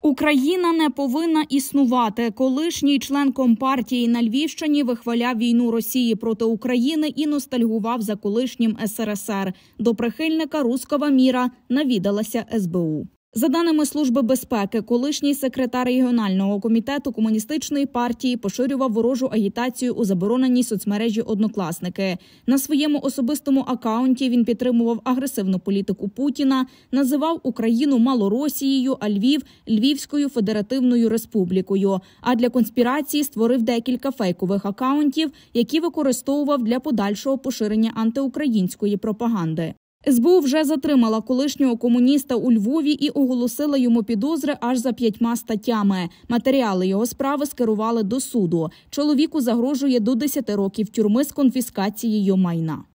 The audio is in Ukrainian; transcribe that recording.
Україна не повинна існувати. Колишній член Компартії на Львівщині вихваляв війну Росії проти України і ностальгував за колишнім СРСР. До прихильника руського міра навідалася СБУ. За даними Служби безпеки, колишній секретар регіонального комітету Комуністичної партії поширював ворожу агітацію у забороненій соцмережі «Однокласники». На своєму особистому акаунті він підтримував агресивну політику Путіна, називав Україну Малоросією, а Львів – Львівською Федеративною Республікою. А для конспірації створив декілька фейкових акаунтів, які використовував для подальшого поширення антиукраїнської пропаганди. СБУ вже затримала колишнього комуніста у Львові і оголосила йому підозри аж за 5 статтями. Матеріали його справи скерували до суду. Чоловіку загрожує до 10 років тюрми з конфіскацією майна.